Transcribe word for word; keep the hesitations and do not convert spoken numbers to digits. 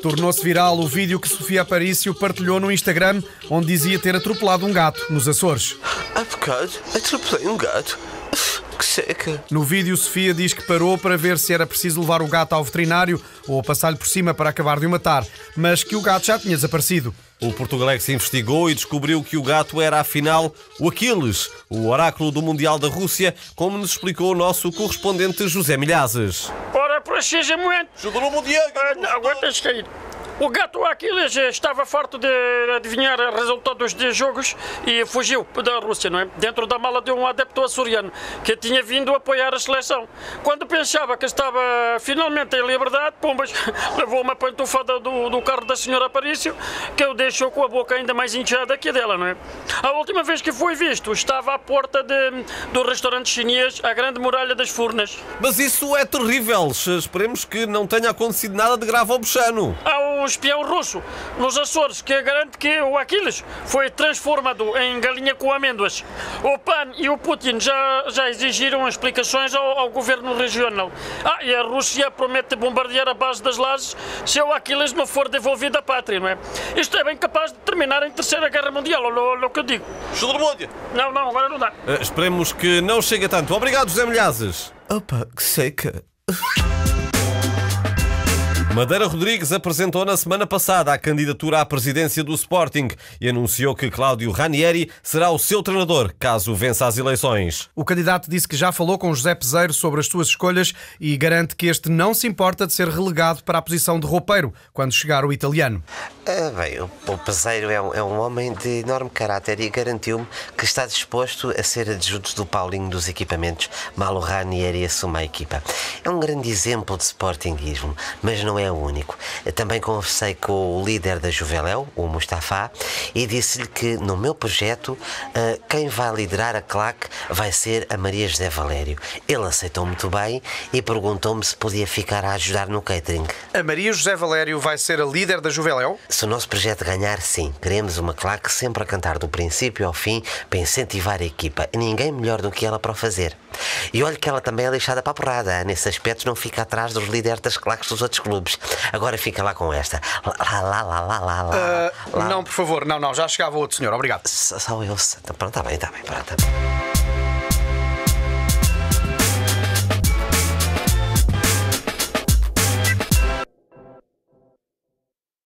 Tornou-se viral o vídeo que Sofia Aparício partilhou no Instagram, onde dizia ter atropelado um gato nos Açores. Há bocado atropelei um gato. Que seca. No vídeo, Sofia diz que parou para ver se era preciso levar o gato ao veterinário ou passar-lhe por cima para acabar de o matar, mas que o gato já tinha desaparecido. O Portugalex investigou e descobriu que o gato era, afinal, o Aquiles, o oráculo do Mundial da Rússia, como nos explicou o nosso correspondente José Milhazes. Ora, seja muito. Jogou no Mundial. Ah, não aguentas cair. O gato Aquiles estava farto de adivinhar resultados de jogos e fugiu da Rússia, não é? Dentro da mala de um adepto açoriano que tinha vindo apoiar a seleção. Quando pensava que estava finalmente em liberdade, pumbas, levou uma pantufada do, do carro da senhora Aparício, que o deixou com a boca ainda mais inchada que a dela, não é? A última vez que foi visto, estava à porta de, do restaurante chinês, a Grande Muralha das Furnas. Mas isso é terrível. Esperemos que não tenha acontecido nada de grave ao Buxano. Há um espião russo nos Açores que garante que o Aquiles foi transformado em galinha com amêndoas. O PAN e o Putin já, já exigiram explicações ao, ao governo regional. Ah, e a Rússia promete bombardear a base das Lajes se o Aquiles não for devolvido à pátria, não é? Isto é bem capaz de terminar em Terceira Guerra Mundial, é o que eu digo. Não, não, agora não dá. Uh, esperemos que não chegue a tanto. Obrigado, José Milhazes. Opa, que seca. Madeira Rodrigues apresentou na semana passada a candidatura à presidência do Sporting e anunciou que Cláudio Ranieri será o seu treinador, caso vença as eleições. O candidato disse que já falou com José Peseiro sobre as suas escolhas e garante que este não se importa de ser relegado para a posição de roupeiro quando chegar o italiano. Ah, bem, o, o Peseiro é um, é um homem de enorme caráter e garantiu-me que está disposto a ser adjunto do Paulinho dos equipamentos, mal o Ranieri assuma a equipa. É um grande exemplo de sportinguismo, mas não é o único. Eu também conversei com o líder da Juveléu, o Mustafa, e disse-lhe que no meu projeto uh, quem vai liderar a claque vai ser a Maria José Valério. Ele aceitou muito bem e perguntou-me se podia ficar a ajudar no catering. A Maria José Valério vai ser a líder da Juveléu? Se o nosso projeto ganhar, sim. Queremos uma claque sempre a cantar do princípio ao fim para incentivar a equipa. E ninguém melhor do que ela para o fazer. E olha que ela também é deixada para a porrada. Nesse aspecto não fica atrás dos líderes das claques dos outros clubes. Agora fica lá com esta. Lá, lá, lá, lá, lá, lá, uh, lá. Não, por favor. Não, não. Já chegava outro senhor. Obrigado. Só, só eu. Pronto, está bem, está bem. Pronto.